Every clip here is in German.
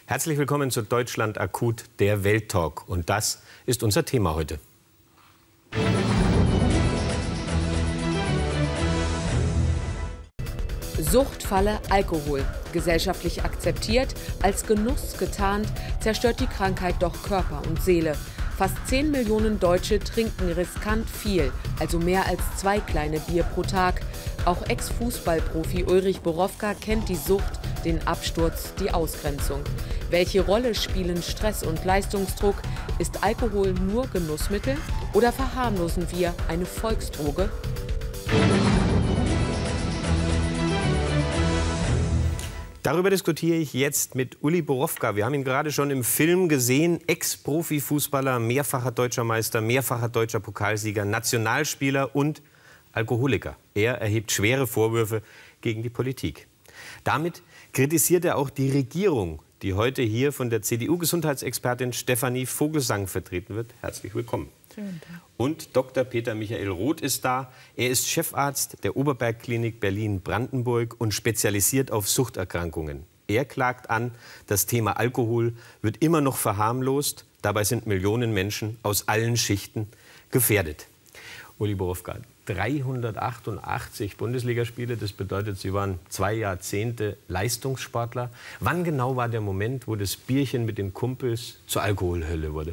Herzlich willkommen zu Deutschland akut, der Welttalk. Und das ist unser Thema heute. Suchtfalle Alkohol. Gesellschaftlich akzeptiert, als Genuss getarnt, zerstört die Krankheit doch Körper und Seele. Fast 10 Millionen Deutsche trinken riskant viel, also mehr als 2 kleine Bier pro Tag. Auch Ex-Fußballprofi Ulrich Borowka kennt die Sucht, den Absturz, die Ausgrenzung. Welche Rolle spielen Stress und Leistungsdruck? Ist Alkohol nur Genussmittel oder verharmlosen wir eine Volksdroge? Darüber diskutiere ich jetzt mit Uli Borowka. Wir haben ihn gerade schon im Film gesehen. Ex-Profi-Fußballer, mehrfacher deutscher Meister, mehrfacher deutscher Pokalsieger, Nationalspieler und Alkoholiker. Er erhebt schwere Vorwürfe gegen die Politik. Damit kritisiert er auch die Regierung, die heute hier von der CDU-Gesundheitsexpertin Stefanie Vogelsang vertreten wird. Herzlich willkommen. Und Dr. Peter Michael Roth ist da. Er ist Chefarzt der Oberbergklinik Berlin-Brandenburg und spezialisiert auf Suchterkrankungen. Er klagt an, das Thema Alkohol wird immer noch verharmlost. Dabei sind Millionen Menschen aus allen Schichten gefährdet. Uli Borowka, 388 Bundesligaspiele, das bedeutet, Sie waren 2 Jahrzehnte Leistungssportler. Wann genau war der Moment, wo das Bierchen mit den Kumpels zur Alkoholhölle wurde?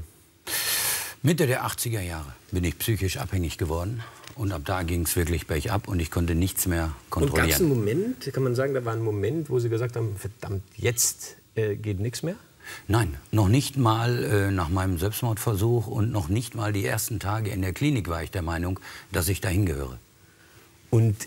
Mitte der 80er Jahre bin ich psychisch abhängig geworden. Und ab da ging es wirklich bergab und ich konnte nichts mehr kontrollieren. Und gab es einen Moment, kann man sagen, da war ein Moment, wo Sie gesagt haben, verdammt, jetzt geht nichts mehr? Nein, noch nicht mal nach meinem Selbstmordversuch und noch nicht mal die ersten Tage in der Klinik war ich der Meinung, dass ich dahin gehöre. Und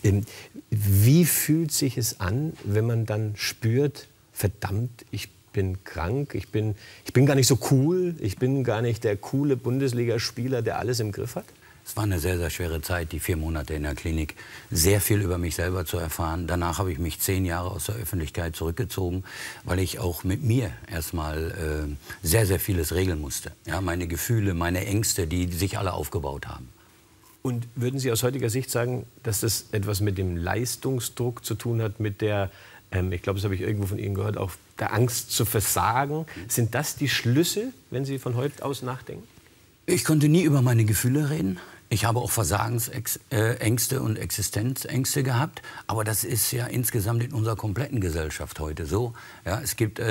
wie fühlt sich es an, wenn man dann spürt, verdammt, ich bin krank, ich bin gar nicht so cool, ich bin gar nicht der coole Bundesligaspieler, der alles im Griff hat? Es war eine sehr, sehr schwere Zeit, die 4 Monate in der Klinik, sehr viel über mich selber zu erfahren. Danach habe ich mich 10 Jahre aus der Öffentlichkeit zurückgezogen, weil ich auch mit mir erstmal sehr, sehr vieles regeln musste. Ja, meine Gefühle, meine Ängste, die sich alle aufgebaut haben. Und würden Sie aus heutiger Sicht sagen, dass das etwas mit dem Leistungsdruck zu tun hat, mit der, ich glaube, das habe ich irgendwo von Ihnen gehört, auch der Angst zu versagen? Sind das die Schlüsse, wenn Sie von heute aus nachdenken? Ich konnte nie über meine Gefühle reden. Ich habe auch Versagensängste und Existenzängste gehabt. Aber das ist ja insgesamt in unserer kompletten Gesellschaft heute so. Ja, es gibt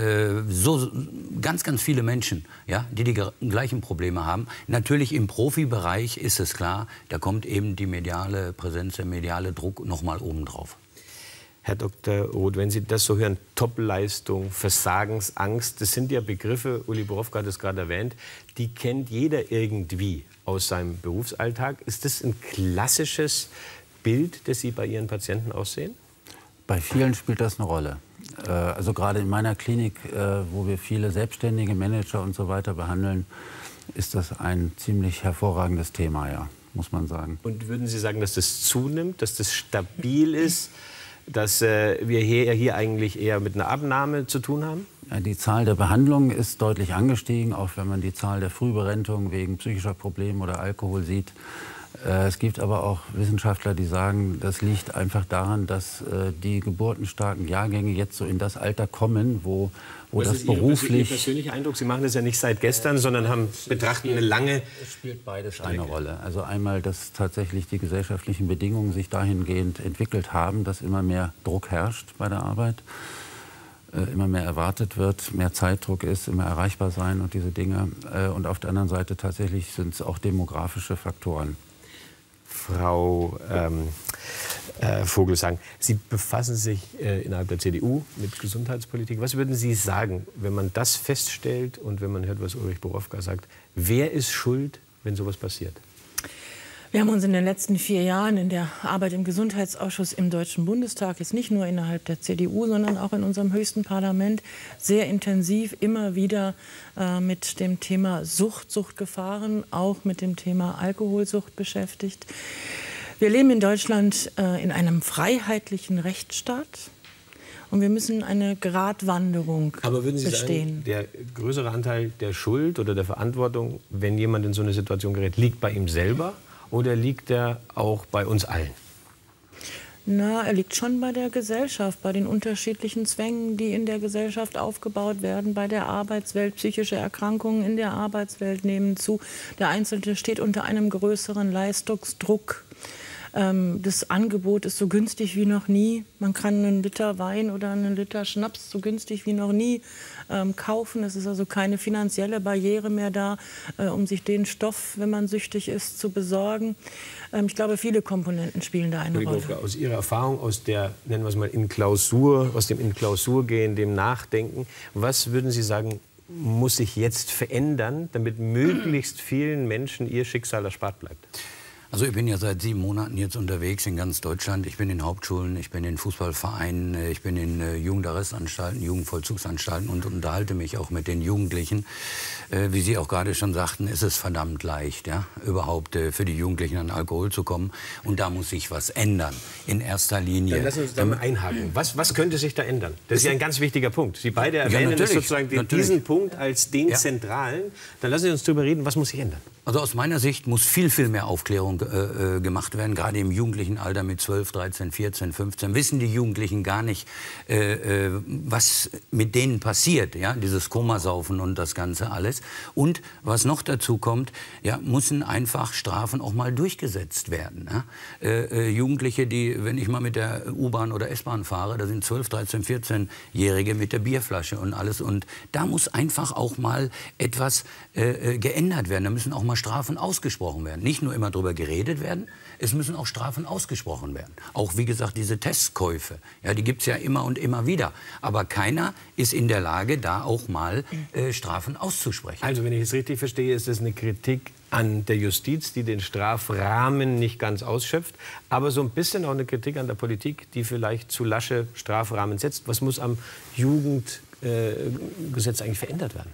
so ganz, ganz viele Menschen, ja, die gleichen Probleme haben. Natürlich im Profibereich ist es klar, da kommt eben die mediale Präsenz, der mediale Druck noch mal obendrauf. Herr Dr. Roth, wenn Sie das so hören, Topleistung, Versagensangst, das sind ja Begriffe, Uli Borowka hat es gerade erwähnt, die kennt jeder irgendwie aus seinem Berufsalltag. Ist das ein klassisches Bild, das Sie bei Ihren Patienten aussehen? Bei vielen spielt das eine Rolle. Also gerade in meiner Klinik, wo wir viele selbstständige Manager und so weiter behandeln, ist das ein ziemlich hervorragendes Thema, ja, muss man sagen. Und würden Sie sagen, dass das zunimmt, dass das stabil ist? Dass wir hier eigentlich eher mit einer Abnahme zu tun haben? Ja, die Zahl der Behandlungen ist deutlich angestiegen, auch wenn man die Zahl der Frühberentung wegen psychischer Probleme oder Alkohol sieht. Es gibt aber auch Wissenschaftler, die sagen, das liegt einfach daran, dass die geburtenstarken Jahrgänge jetzt so in das Alter kommen, wo das beruflich... Ihr persönlicher Eindruck? Sie machen das ja nicht seit gestern, sondern betrachten eine lange... Es spielt beides eine Rolle. Also einmal, dass tatsächlich die gesellschaftlichen Bedingungen sich dahingehend entwickelt haben, dass immer mehr Druck herrscht bei der Arbeit, immer mehr erwartet wird, mehr Zeitdruck ist, immer erreichbar sein und diese Dinge. Und auf der anderen Seite tatsächlich sind es auch demografische Faktoren. Frau Vogelsang, Sie befassen sich innerhalb der CDU mit Gesundheitspolitik. Was würden Sie sagen, wenn man das feststellt und wenn man hört, was Ulrich Borowka sagt? Wer ist schuld, wenn sowas passiert? Wir haben uns in den letzten 4 Jahren in der Arbeit im Gesundheitsausschuss im Deutschen Bundestag, jetzt nicht nur innerhalb der CDU, sondern auch in unserem höchsten Parlament, sehr intensiv immer wieder mit dem Thema Suchtgefahren, auch mit dem Thema Alkoholsucht beschäftigt. Wir leben in Deutschland in einem freiheitlichen Rechtsstaat. Und wir müssen eine Gratwanderung bestehen. Aber würden Sie sagen, der größere Anteil der Schuld oder der Verantwortung, wenn jemand in so eine Situation gerät, liegt bei ihm selber oder liegt er auch bei uns allen? Na, er liegt schon bei der Gesellschaft, bei den unterschiedlichen Zwängen, die in der Gesellschaft aufgebaut werden, bei der Arbeitswelt. Psychische Erkrankungen in der Arbeitswelt nehmen zu. Der Einzelne steht unter einem größeren Leistungsdruck. Das Angebot ist so günstig wie noch nie. Man kann einen Liter Wein oder einen Liter Schnaps so günstig wie noch nie kaufen. Es ist also keine finanzielle Barriere mehr da, um sich den Stoff, wenn man süchtig ist, zu besorgen. Ich glaube, viele Komponenten spielen da eine Rolle. Aus Ihrer Erfahrung, aus der, nennen wir es mal, aus dem In-Klausur-Gehen, dem Nachdenken, was würden Sie sagen, muss sich jetzt verändern, damit möglichst vielen Menschen ihr Schicksal erspart bleibt? Also ich bin ja seit 7 Monaten jetzt unterwegs in ganz Deutschland. Ich bin in Hauptschulen, ich bin in Fußballvereinen, ich bin in Jugendarrestanstalten, Jugendvollzugsanstalten und unterhalte mich auch mit den Jugendlichen. Wie Sie auch gerade schon sagten, ist es verdammt leicht, ja, überhaupt für die Jugendlichen an Alkohol zu kommen. Und da muss sich was ändern, in erster Linie. Dann lassen Sie uns da mal einhaken. Was könnte sich da ändern? Das ist ja ein ganz wichtiger Punkt. Sie beide erwähnen das sozusagen diesen Punkt als den zentralen. Dann lassen Sie uns darüber reden, was muss sich ändern? Also aus meiner Sicht muss viel, viel mehr Aufklärung gemacht werden. Gerade im jugendlichen Alter mit 12, 13, 14, 15 wissen die Jugendlichen gar nicht, was mit denen passiert. Ja? Dieses Komasaufen und das Ganze alles. Und was noch dazu kommt, ja, müssen einfach Strafen auch mal durchgesetzt werden. Ja? Jugendliche, die, wenn ich mal mit der U-Bahn oder S-Bahn fahre, da sind 12, 13, 14-Jährige mit der Bierflasche und alles. Und da muss einfach auch mal etwas geändert werden. Da müssen auch mal Strafen ausgesprochen werden. Nicht nur immer darüber geredet werden, es müssen auch Strafen ausgesprochen werden. Auch, wie gesagt, diese Testkäufe, ja, die gibt es ja immer und immer wieder. Aber keiner ist in der Lage, da auch mal Strafen auszusprechen. Also, wenn ich es richtig verstehe, ist es eine Kritik an der Justiz, die den Strafrahmen nicht ganz ausschöpft, aber so ein bisschen auch eine Kritik an der Politik, die vielleicht zu lasche Strafrahmen setzt. Was muss am Jugendgesetz eigentlich verändert werden?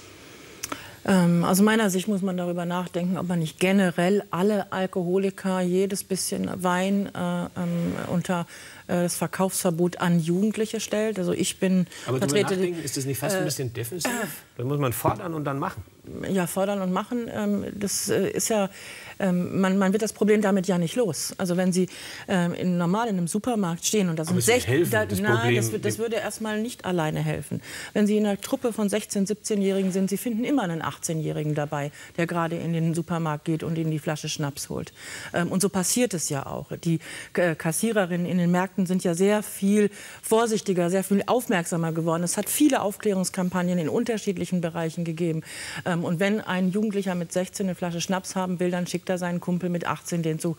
Aus meiner Sicht muss man darüber nachdenken, ob man nicht generell alle Alkoholiker, jedes bisschen Wein unter das Verkaufsverbot an Jugendliche stellt. Also ich bin Vertreter. Ist das nicht fast ein bisschen defensiv? Da muss man fordern und dann machen. Ja, fordern und machen. Das ist ja, man wird das Problem damit ja nicht los. Also wenn Sie normal in einem Supermarkt stehen und da sind 16, das würde erstmal nicht alleine helfen. Wenn Sie in einer Truppe von 16-, 17-Jährigen sind, Sie finden immer einen 18-Jährigen dabei, der gerade in den Supermarkt geht und Ihnen die Flasche Schnaps holt. Und so passiert es ja auch. Die Kassiererinnen in den Märkten sind ja sehr viel vorsichtiger, sehr viel aufmerksamer geworden. Es hat viele Aufklärungskampagnen in unterschiedlichen Bereichen gegeben. Und wenn ein Jugendlicher mit 16 eine Flasche Schnaps haben will, dann schickt er seinen Kumpel mit 18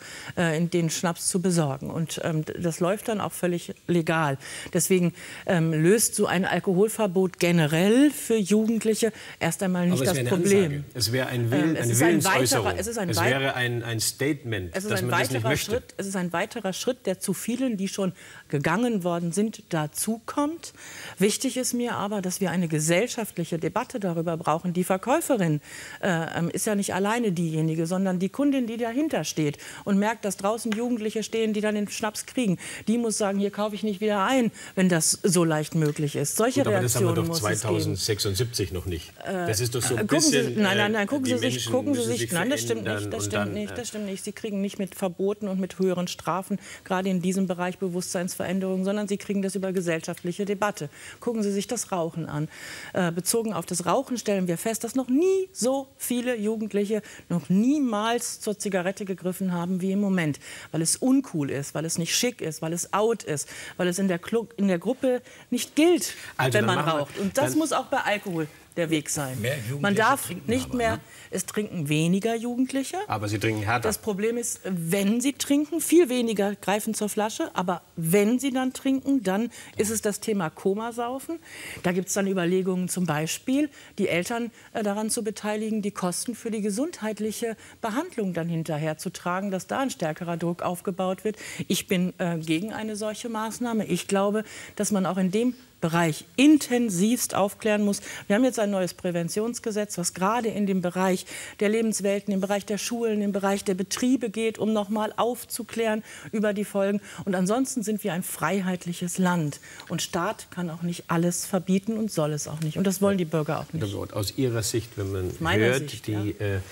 den Schnaps zu besorgen. Und das läuft dann auch völlig legal. Deswegen löst so ein Alkoholverbot generell für Jugendliche erst einmal nicht das Problem. Es wäre eine Willensäußerung. Es wäre ein Statement, dass man das nicht möchte. Es ist ein weiterer Schritt, der zu vielen, die schon gegangen worden sind, dazukommt. Wichtig ist mir aber, dass wir eine gesellschaftliche Debatte darüber brauchen. Die Verkäuferin ist ja nicht alleine diejenige, sondern die Kundin, die dahinter steht und merkt, dass draußen Jugendliche stehen, die dann den Schnaps kriegen. Die muss sagen, hier kaufe ich nicht wieder ein, wenn das so leicht möglich ist. Solche Reaktionen muss es geben. Aber das haben wir doch 2076 noch nicht. Das ist doch so ein bisschen... Nein, gucken Sie sich. Nein, das stimmt nicht. Sie kriegen nicht mit Verboten und mit höheren Strafen, gerade in diesem Bereich Bewusstseinsveränderung, sondern Sie kriegen das über gesellschaftliche Debatte. Gucken Sie sich das Rauchen an. Bezogen auf das Rauchen stellen wir fest, dass noch nie so viele Jugendliche noch niemals zur Zigarette gegriffen haben wie im Moment. Weil es uncool ist, weil es nicht schick ist, weil es out ist, weil es in der Gruppe nicht gilt, wenn man raucht. Und das muss auch bei Alkohol der Weg sein. Man darf nicht mehr, es trinken weniger Jugendliche. Aber sie trinken härter. Das Problem ist, wenn sie trinken, viel weniger greifen zur Flasche. Aber wenn sie dann trinken, dann ist es das Thema Komasaufen. Da gibt es dann Überlegungen, zum Beispiel die Eltern daran zu beteiligen, die Kosten für die gesundheitliche Behandlung dann hinterher zu tragen, dass da ein stärkerer Druck aufgebaut wird. Ich bin gegen eine solche Maßnahme. Ich glaube, dass man auch in dem Bereich intensivst aufklären muss. Wir haben jetzt ein neues Präventionsgesetz, was gerade in dem Bereich der Lebenswelten, im Bereich der Schulen, im Bereich der Betriebe geht, um nochmal aufzuklären über die Folgen. Und ansonsten sind wir ein freiheitliches Land. Und Staat kann auch nicht alles verbieten und soll es auch nicht. Und das wollen die Bürger auch nicht. Aus Ihrer Sicht, wenn man hört,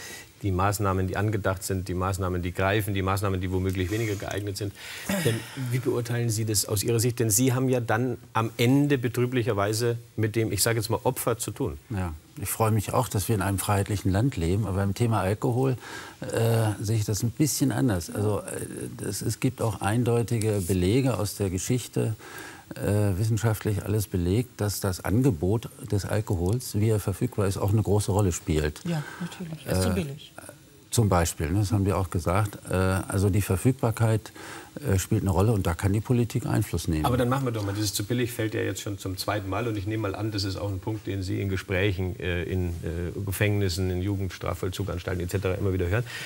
die Maßnahmen, die angedacht sind, die Maßnahmen, die greifen, die Maßnahmen, die womöglich weniger geeignet sind. Denn wie beurteilen Sie das aus Ihrer Sicht? Denn Sie haben ja dann am Ende betrüblicherweise mit dem, ich sage jetzt mal, Opfer zu tun. Ja, ich freue mich auch, dass wir in einem freiheitlichen Land leben. Aber beim Thema Alkohol sehe ich das ein bisschen anders. Also es gibt auch eindeutige Belege aus der Geschichte, wissenschaftlich alles belegt, dass das Angebot des Alkohols, wie er verfügbar ist, auch eine große Rolle spielt. Ja, natürlich. Er ist zu billig. Zum Beispiel, das haben wir auch gesagt. Also die Verfügbarkeit spielt eine Rolle und da kann die Politik Einfluss nehmen. Aber dann machen wir doch mal, dieses zu billig fällt ja jetzt schon zum zweiten Mal und ich nehme mal an, das ist auch ein Punkt, den Sie in Gesprächen, in Gefängnissen, in Jugendstrafvollzuganstalten etc. immer wieder hören.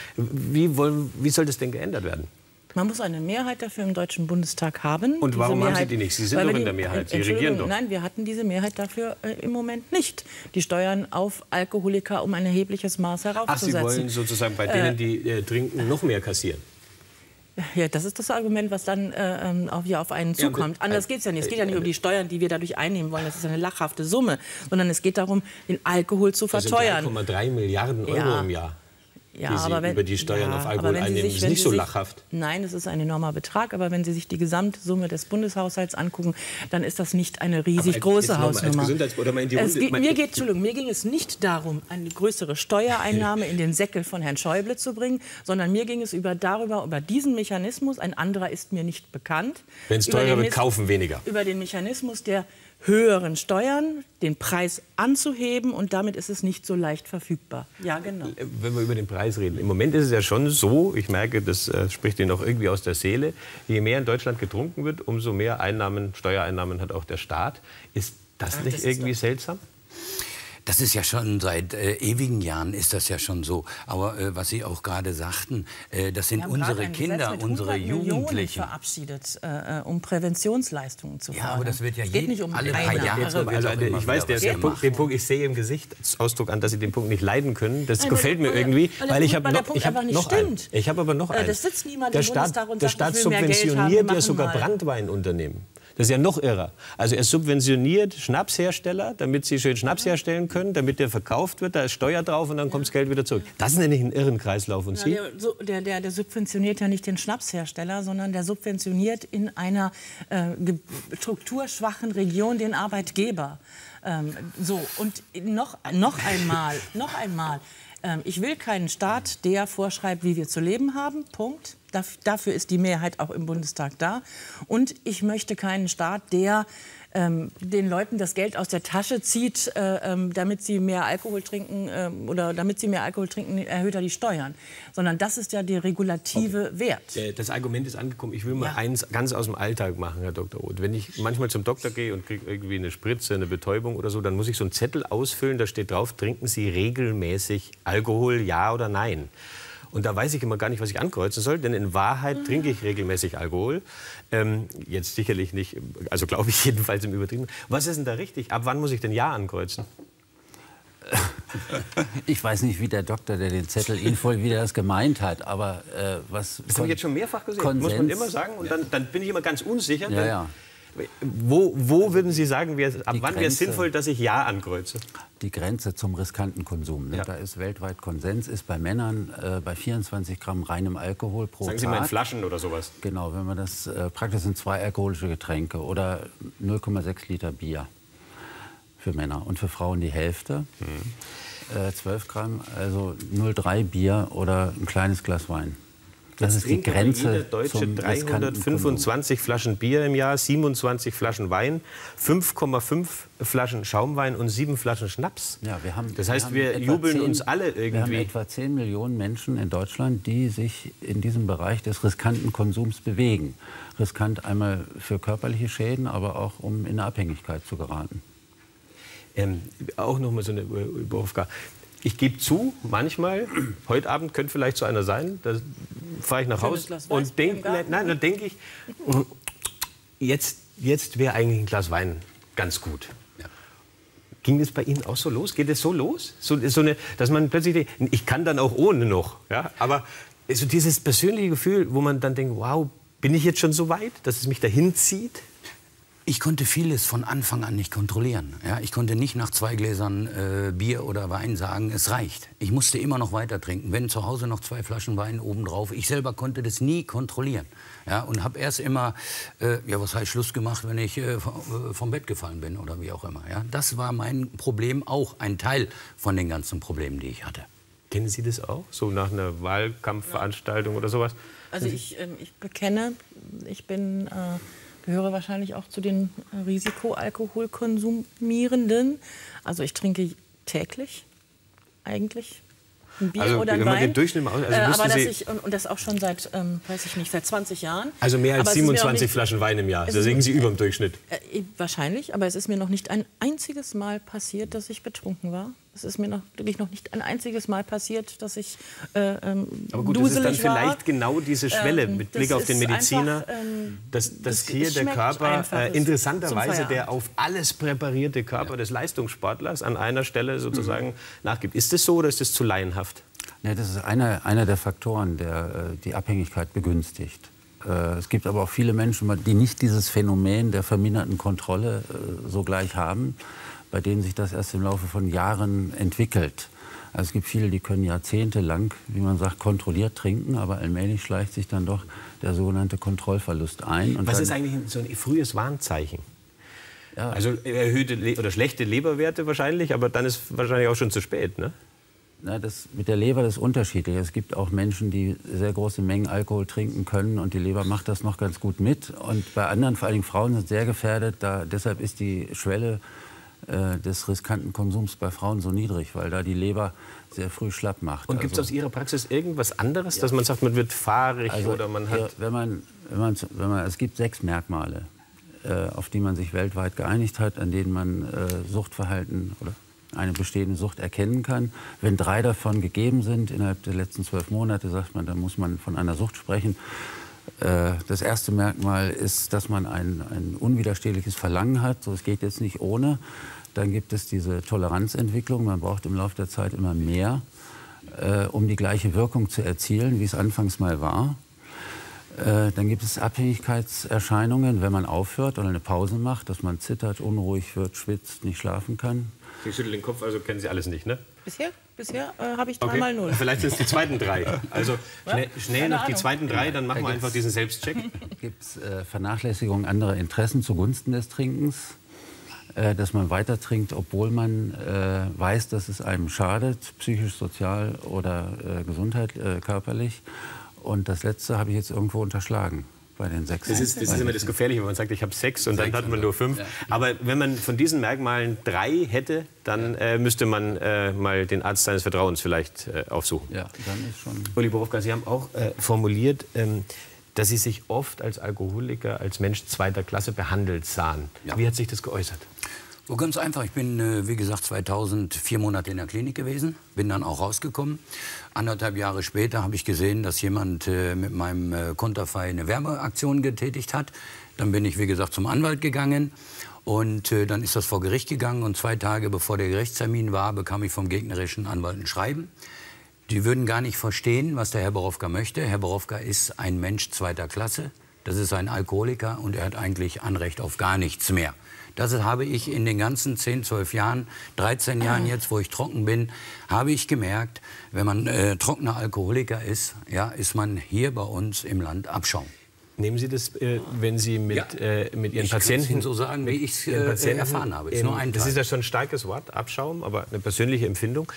Wie soll das denn geändert werden? Man muss eine Mehrheit dafür im Deutschen Bundestag haben. Und warum haben Sie die nicht? Sie sind doch in der Mehrheit, Sie regieren doch. Nein, wir hatten diese Mehrheit dafür im Moment nicht. Die Steuern auf Alkoholiker um ein erhebliches Maß heraufzusetzen. Ach, Sie wollen sozusagen bei denen, die trinken, noch mehr kassieren? Ja, das ist das Argument, was dann auf einen zukommt. Ja, Anders geht es ja nicht. Es geht ja nicht um die Steuern, die wir dadurch einnehmen wollen. Das ist eine lachhafte Summe. Sondern es geht darum, den Alkohol zu verteuern. Das sind 3,3 Milliarden Euro im Jahr. Ja, die Sie über die Steuern auf Alkohol einnehmen, ist nicht so lachhaft. Nein, es ist ein enormer Betrag. Aber wenn Sie sich die Gesamtsumme des Bundeshaushalts angucken, dann ist das nicht eine riesig große Hausnummer. Mir ging es nicht darum, eine größere Steuereinnahme in den Säckel von Herrn Schäuble zu bringen, sondern mir ging es über diesen Mechanismus, ein anderer ist mir nicht bekannt. Wenn es teurer wird, kaufen weniger. Über den Mechanismus der höheren Steuern, den Preis anzuheben und damit ist es nicht so leicht verfügbar. Ja, genau. Wenn wir über den Preis reden. Im Moment ist es ja schon so, ich merke, das spricht Ihnen auch irgendwie aus der Seele, je mehr in Deutschland getrunken wird, umso mehr Steuereinnahmen hat auch der Staat. Ist das nicht irgendwie seltsam? Das ist ja schon seit ewigen Jahren ist das ja schon so. Aber was Sie auch gerade sagten, das sind unsere Kinder, unsere Jugendlichen. Verabschiedet, um Präventionsleistungen zu fördern. Ja, aber das wird ja nicht um alle paar Jahre. Ich weiß, den Punkt, ich sehe im Gesichtsausdruck an, dass Sie den Punkt nicht leiden können. Das gefällt mir irgendwie, weil ich habe noch einen. Ich habe aber noch einen. Das sitzt niemand im Bundestag und der Staat subventioniert ja sogar Branntweinunternehmen. Das ist ja noch irrer. Also er subventioniert Schnapshersteller, damit sie schön Schnaps herstellen können, damit der verkauft wird, da ist Steuer drauf und dann kommt das Geld wieder zurück. Das ist nämlich ein irren Kreislauf. Und Sie? Der subventioniert ja nicht den Schnapshersteller, sondern der subventioniert in einer strukturschwachen Region den Arbeitgeber. Und noch einmal. Ich will keinen Staat, der vorschreibt, wie wir zu leben haben. Punkt. Dafür ist die Mehrheit auch im Bundestag da. Und ich möchte keinen Staat, der den Leuten das Geld aus der Tasche zieht, damit sie mehr Alkohol trinken erhöht er die Steuern. Sondern das ist ja der regulative Wert. Das Argument ist angekommen. Ich will mal eins ganz aus dem Alltag machen, Herr Dr. Roth. Wenn ich manchmal zum Doktor gehe und kriege irgendwie eine Spritze, eine Betäubung oder so, dann muss ich so einen Zettel ausfüllen, da steht drauf, trinken Sie regelmäßig Alkohol, ja oder nein? Und da weiß ich immer gar nicht, was ich ankreuzen soll, denn in Wahrheit trinke ich regelmäßig Alkohol. Jetzt sicherlich nicht, also glaube ich jedenfalls im Übertriebenen. Was ist denn da richtig? Ab wann muss ich denn Ja ankreuzen? Ich weiß nicht, wie der Doktor, der den Zettel Ihnen voll wieder das gemeint hat, aber was... Das habe ich jetzt schon mehrfach gesehen, muss man immer sagen. Und dann bin ich immer ganz unsicher. Ja. Wo würden Sie sagen, ab wann wäre es sinnvoll, dass ich Ja ankreuze? Die Grenze zum riskanten Konsum. Ne? Ja. Da ist weltweit Konsens, ist bei Männern bei 24 Gramm reinem Alkohol pro Tag. Sagen Sie mal in Flaschen oder sowas? Genau, wenn man das praktisch sind 2 alkoholische Getränke oder 0,6 Liter Bier für Männer und für Frauen die Hälfte. 12 Gramm, also 0,3 Bier oder ein kleines Glas Wein. Das ist die Grenze. Jeder Deutsche 325 Flaschen Bier im Jahr, 27 Flaschen Wein, 5,5 Flaschen Schaumwein und 7 Flaschen Schnaps. Ja, das heißt, wir jubeln uns alle irgendwie. Wir haben etwa 10 Millionen Menschen in Deutschland, die sich in diesem Bereich des riskanten Konsums bewegen. Riskant einmal für körperliche Schäden, aber auch um in eine Abhängigkeit zu geraten. Auch noch mal so eine Überaufgabe. Ich gebe zu, manchmal, heute Abend könnte vielleicht so einer sein, da fahre ich nach Hause und dann denke ich, jetzt wäre eigentlich ein Glas Wein ganz gut. Ja. Ging das bei Ihnen auch so los? Geht es so los? Dass man plötzlich denkt, ich kann dann auch ohne noch. Ja? Aber so dieses persönliche Gefühl, wo man dann denkt, wow, bin ich jetzt schon so weit, dass es mich dahin zieht? Ich konnte vieles von Anfang an nicht kontrollieren. Ja, ich konnte nicht nach 2 Gläsern Bier oder Wein sagen, es reicht. Ich musste immer noch weiter trinken. Wenn zu Hause noch 2 Flaschen Wein obendrauf. Ich selber konnte das nie kontrollieren. Ja, und habe erst immer, ja, was heißt Schluss gemacht, wenn ich vom Bett gefallen bin oder wie auch immer. Ja, das war mein Problem, auch ein Teil von den ganzen Problemen, die ich hatte. Kennen Sie das auch, so nach einer Wahlkampfveranstaltung oder sowas? Also ich bekenne, ich gehöre wahrscheinlich auch zu den Risikoalkoholkonsumierenden. Also ich trinke täglich eigentlich ein Bier also, oder ein wenn man Wein. den Durchschnitt mal, aber und das auch schon seit, weiß ich nicht, seit 20 Jahren. Also mehr als aber 27 Flaschen Wein im Jahr. Da liegen Sie über dem Durchschnitt. Wahrscheinlich, aber es ist mir noch nicht ein einziges Mal passiert, dass ich betrunken war. Es ist mir wirklich noch nicht ein einziges Mal passiert, dass ich aber gut, das ist dann vielleicht genau diese Schwelle mit Blick auf den Mediziner, einfach, dass hier der Körper interessanterweise der auf alles präparierte Körper des Leistungssportlers an einer Stelle sozusagen nachgibt. Ist das so oder ist das zu laienhaft? Ja, das ist einer der Faktoren, der die Abhängigkeit begünstigt. Es gibt aber auch viele Menschen, die nicht dieses Phänomen der verminderten Kontrolle sogleich haben, bei denen sich das erst im Laufe von Jahren entwickelt. Also es gibt viele, die können jahrzehntelang, wie man sagt, kontrolliert trinken, aber allmählich schleicht sich dann doch der sogenannte Kontrollverlust ein. Und was ist eigentlich so ein frühes Warnzeichen? Ja. Also erhöhte oder schlechte Leberwerte wahrscheinlich, aber dann ist wahrscheinlich auch schon zu spät, ne? Na, das mit der Leber das ist unterschiedlich. Es gibt auch Menschen, die sehr große Mengen Alkohol trinken können und die Leber macht das noch ganz gut mit. Und bei anderen, vor allem Frauen, sind sehr gefährdet. Deshalb ist die Schwelle des riskanten Konsums bei Frauen so niedrig, weil da die Leber sehr früh schlapp macht. Und gibt es aus Ihrer Praxis irgendwas anderes, dass man sagt, man wird fahrig oder man hat... Es gibt 6 Merkmale, auf die man sich weltweit geeinigt hat, an denen man Suchtverhalten oder eine bestehende Sucht erkennen kann. Wenn 3 davon gegeben sind innerhalb der letzten 12 Monate, sagt man, dann muss man von einer Sucht sprechen. Das erste Merkmal ist, dass man ein unwiderstehliches Verlangen hat. So, es geht jetzt nicht ohne. Dann gibt es diese Toleranzentwicklung. Man braucht im Laufe der Zeit immer mehr, um die gleiche Wirkung zu erzielen, wie es anfangs mal war. Dann gibt es Abhängigkeitserscheinungen, wenn man aufhört oder eine Pause macht, dass man zittert, unruhig wird, schwitzt, nicht schlafen kann. Sie schütteln den Kopf, also kennen Sie alles nicht, ne? Bisher habe ich 3 mal 0. Vielleicht sind es die zweiten 3. Also schnell noch die zweiten 3, dann machen wir einfach diesen Selbstcheck. Gibt es Vernachlässigung anderer Interessen zugunsten des Trinkens? Dass man weiter trinkt, obwohl man weiß, dass es einem schadet, psychisch, sozial oder körperlich. Und das Letzte habe ich jetzt irgendwo unterschlagen. Bei den 6. Das ist immer das Gefährliche, wenn man sagt, ich habe 6 und dann hat man nur 5. Ja. Aber wenn man von diesen Merkmalen 3 hätte, dann müsste man mal den Arzt seines Vertrauens vielleicht aufsuchen. Ja, dann ist schon... Uli Borowka, Sie haben auch formuliert, dass Sie sich oft als Alkoholiker, als Mensch 2. Klasse behandelt sahen. Ja. Wie hat sich das geäußert? So ganz einfach. Ich bin, wie gesagt, 2000 4 Monate in der Klinik gewesen, bin dann auch rausgekommen. 1,5 Jahre später habe ich gesehen, dass jemand mit meinem Konterfei eine Werbeaktion getätigt hat. Dann bin ich, wie gesagt, zum Anwalt gegangen und dann ist das vor Gericht gegangen. Und 2 Tage bevor der Gerichtstermin war, bekam ich vom gegnerischen Anwalt ein Schreiben. Die würden gar nicht verstehen, was der Herr Borowka möchte. Herr Borowka ist ein Mensch 2. Klasse. Das ist ein Alkoholiker und er hat eigentlich Anrecht auf gar nichts mehr. Das habe ich in den ganzen 10, 12 Jahren, 13 Jahren jetzt, wo ich trocken bin, habe ich gemerkt, wenn man trockener Alkoholiker ist, ja, ist man hier bei uns im Land Abschaum. Nehmen Sie das, wenn Sie mit Ihren Patienten... Ich kann es so sagen, wie ich es erfahren habe. Ist nur ein Teil. Das ist ja schon ein starkes Wort, Abschaum, aber eine persönliche Empfindung.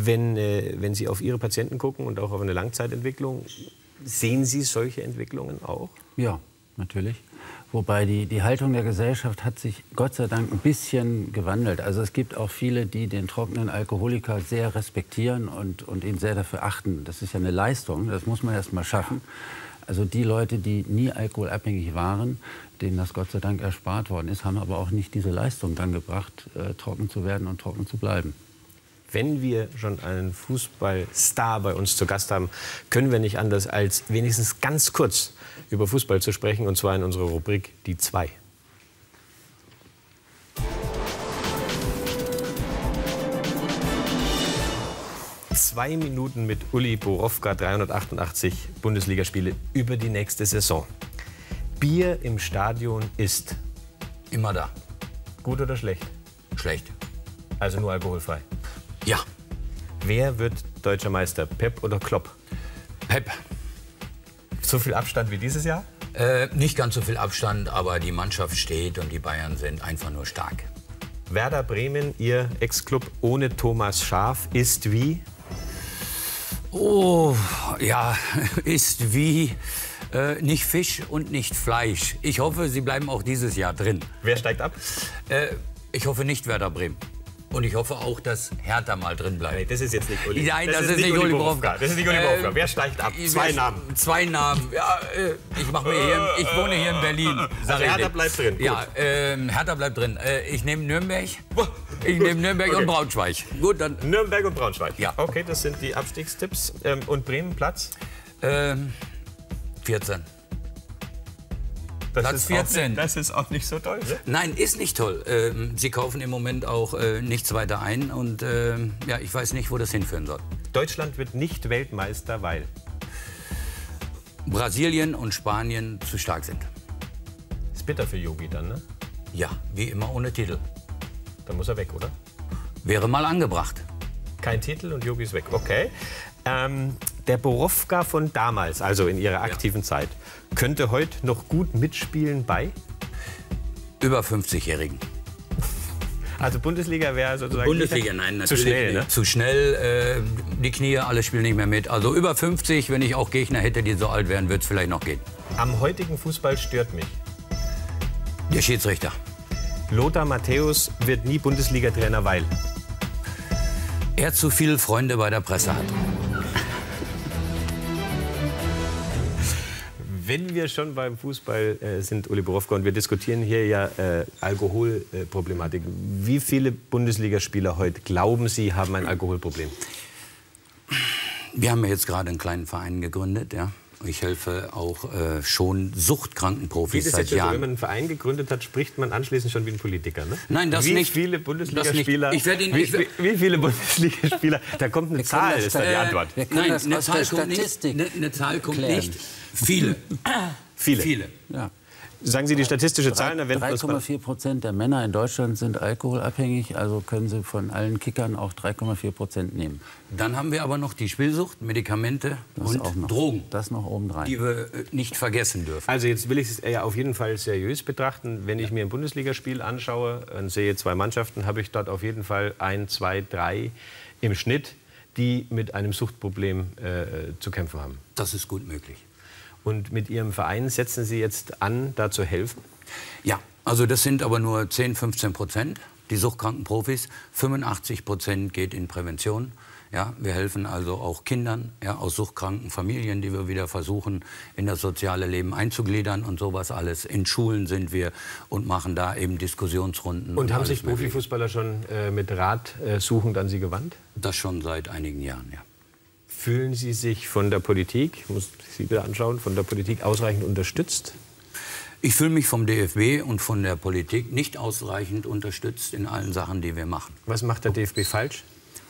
Wenn Sie auf Ihre Patienten gucken und auch auf eine Langzeitentwicklung, sehen Sie solche Entwicklungen auch? Ja, natürlich. Wobei die Haltung der Gesellschaft hat sich Gott sei Dank ein bisschen gewandelt. Also es gibt auch viele, die den trockenen Alkoholiker sehr respektieren und ihn sehr dafür achten. Das ist ja eine Leistung, das muss man erst mal schaffen. Also die Leute, die nie alkoholabhängig waren, denen das Gott sei Dank erspart worden ist, haben aber auch nicht diese Leistung dann gebracht, trocken zu werden und trocken zu bleiben. Wenn wir schon einen Fußballstar bei uns zu Gast haben, können wir nicht anders, als wenigstens ganz kurz über Fußball zu sprechen, und zwar in unserer Rubrik Die 2. Zwei Minuten mit Uli Borowka, 388 Bundesligaspiele über die nächste Saison. Bier im Stadion ist Immer da. Gut oder schlecht? Schlecht. Also nur alkoholfrei. Ja. Wer wird deutscher Meister, Pep oder Klopp? Pep. So viel Abstand wie dieses Jahr? Nicht ganz so viel Abstand, aber die Mannschaft steht und die Bayern sind einfach nur stark. Werder Bremen, Ihr Ex-Club ohne Thomas Schaaf, ist wie? Oh, ja, ist wie nicht Fisch und nicht Fleisch. Ich hoffe, sie bleiben auch dieses Jahr drin. Wer steigt ab? Ich hoffe nicht Werder Bremen. Und ich hoffe auch, dass Hertha mal drin bleibt. Nee, das ist jetzt nicht Uli. Nein, das ist nicht Uli Borowka. Das ist nicht Uli Borowka. Wer steigt ab? Zwei Namen. Zwei Namen. Ja, ich wohne hier in Berlin. Also Hertha bleibt drin. Gut. Ja, Hertha bleibt drin. Ich nehme Nürnberg. Ich nehme Nürnberg und Braunschweig. Gut, dann. Nürnberg und Braunschweig. Ja. Okay, das sind die Abstiegstipps. Und Bremen Platz? 14. Das Platz ist 14. Das ist auch nicht so toll, ne? Nein, ist nicht toll. Sie kaufen im Moment auch nichts weiter ein. Und ja, ich weiß nicht, wo das hinführen soll. Deutschland wird nicht Weltmeister, weil? Brasilien und Spanien zu stark sind. Ist bitter für Jogi dann, ne? Ja, wie immer ohne Titel. Dann muss er weg, oder? Wäre mal angebracht. Kein Titel und Jogi ist weg. Okay. Der Borowka von damals, also in Ihrer aktiven Zeit, könnte heute noch gut mitspielen bei? Über 50-Jährigen. Also Bundesliga wäre sozusagen Bundesliga, nein, natürlich zu schnell, nicht. ne? Zu schnell, die Knie, alles spielen nicht mehr mit. Also über 50, wenn ich auch Gegner hätte, die so alt wären, würde es vielleicht noch gehen. Am heutigen Fußball stört mich. Der Schiedsrichter. Lothar Matthäus wird nie Bundesliga-Trainer, weil? Er zu viele Freunde bei der Presse hat. Wenn wir schon beim Fußball sind, Uli Borowka, und wir diskutieren hier ja Alkoholproblematik. Wie viele Bundesligaspieler heute, glauben Sie, haben ein Alkoholproblem? Wir haben ja jetzt gerade einen kleinen Verein gegründet, ja. Ich helfe auch schon suchtkranken Profis seit Jahren. Wenn man einen Verein gegründet hat, spricht man anschließend schon wie ein Politiker, ne? Nein, das wie nicht. Viele Bundesligaspieler, wie viele Bundesligaspieler? Da kommt eine Zahl, ist da die Antwort. Nein, eine Zahl kommt nicht. Eine Zahl kommt nicht. Viele. Viele. Ja. Sagen Sie die statistische Zahl? 3,4% der Männer in Deutschland sind alkoholabhängig, also können Sie von allen Kickern auch 3,4% nehmen. Dann haben wir aber noch die Spielsucht, Medikamente und auch noch, Drogen, das noch obendrein, die wir nicht vergessen dürfen. Also jetzt will ich es ja auf jeden Fall seriös betrachten. Wenn ich mir ein Bundesligaspiel anschaue und sehe zwei Mannschaften, habe ich dort auf jeden Fall 1, 2, 3 im Schnitt, die mit einem Suchtproblem zu kämpfen haben. Das ist gut möglich. Und mit Ihrem Verein setzen Sie jetzt an, da zu helfen? Ja, also das sind aber nur 10-15%, die suchtkranken Profis. 85% geht in Prävention. Ja, wir helfen also auch Kindern, ja, aus suchtkranken Familien, die wir wieder versuchen, in das soziale Leben einzugliedern und sowas alles. In Schulen sind wir und machen da eben Diskussionsrunden. Und haben sich Profifußballer schon mit Rat suchend an Sie gewandt? Das schon seit einigen Jahren, ja. Fühlen Sie sich von der Politik, ich muss Sie wieder anschauen, von der Politik ausreichend unterstützt? Ich fühle mich vom DFB und von der Politik nicht ausreichend unterstützt in allen Sachen, die wir machen. Was macht der DFB falsch?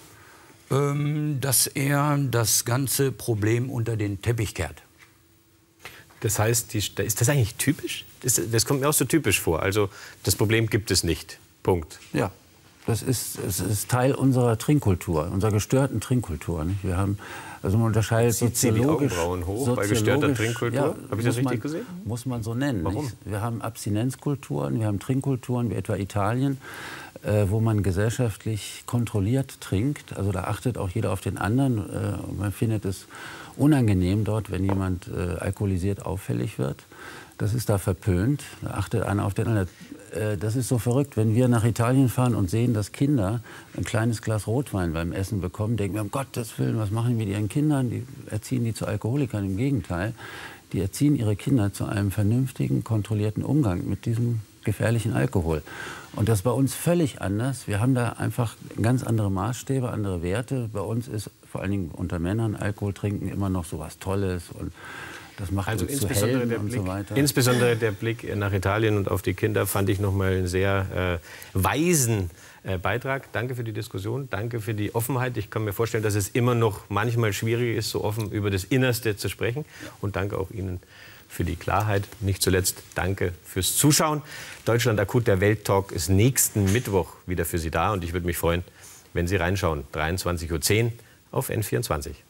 Dass er das ganze Problem unter den Teppich kehrt. Das heißt, ist das eigentlich typisch? Das kommt mir auch so typisch vor. Also das Problem gibt es nicht. Punkt. Ja. Es ist Teil unserer Trinkkultur, unserer gestörten Trinkkultur. Nicht? Wir haben, also man unterscheidet soziologisch. Die Augenbrauen hoch bei gestörter Trinkkultur? Ja, habe ich das richtig gesehen? Muss man so nennen. Warum? Nicht? Wir haben Abstinenzkulturen, wir haben Trinkkulturen wie etwa Italien, wo man gesellschaftlich kontrolliert trinkt. Also da achtet auch jeder auf den anderen. Man findet es unangenehm dort, wenn jemand alkoholisiert auffällig wird. Das ist da verpönt. Da achtet einer auf den anderen. Das ist so verrückt. Wenn wir nach Italien fahren und sehen, dass Kinder ein kleines Glas Rotwein beim Essen bekommen, denken wir, um Gottes Willen, was machen wir mit ihren Kindern? Die erziehen die zu Alkoholikern. Im Gegenteil, die erziehen ihre Kinder zu einem vernünftigen, kontrollierten Umgang mit diesem gefährlichen Alkohol. Und das ist bei uns völlig anders. Wir haben da einfach ganz andere Maßstäbe, andere Werte. Bei uns ist vor allen Dingen unter Männern Alkohol trinken immer noch so was Tolles und das macht also uns zu Helden und so weiter. Insbesondere der Blick nach Italien und auf die Kinder fand ich noch mal einen sehr weisen Beitrag. Danke für die Diskussion, danke für die Offenheit. Ich kann mir vorstellen, dass es immer noch manchmal schwierig ist, so offen über das Innerste zu sprechen. Und danke auch Ihnen für die Klarheit. Nicht zuletzt danke fürs Zuschauen. Deutschland akut, der Welttalk, ist nächsten Mittwoch wieder für Sie da. Und ich würde mich freuen, wenn Sie reinschauen. 23:10 Uhr auf N24.